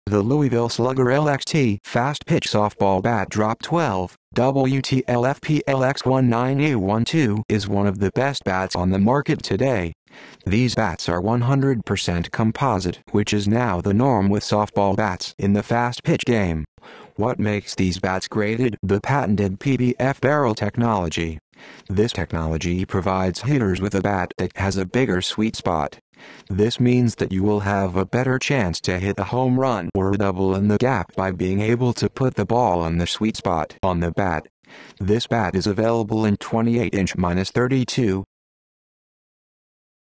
The Louisville Slugger LXT Fastpitch Softball Bat Drop 12, WTLFPLX19A12 is one of the best bats on the market today. These bats are 100% composite, which is now the norm with softball bats in the fast pitch game. What makes these bats great? The patented PBF barrel technology. This technology provides hitters with a bat that has a bigger sweet spot. This means that you will have a better chance to hit a home run or a double in the gap by being able to put the ball on the sweet spot on the bat. This bat is available in 28-inch -32,